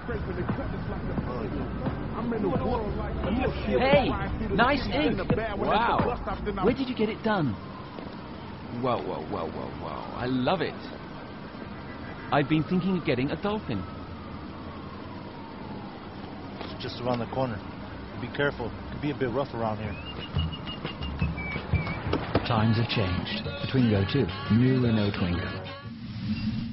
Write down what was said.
Hey, nice ink. Wow. Where did you get it done? Whoa, whoa, whoa, whoa, whoa. I love it. I've been thinking of getting a dolphin. It's just around the corner. Be careful. It could be a bit rough around here. Times have changed. A Twingo too. New Renault Twingo.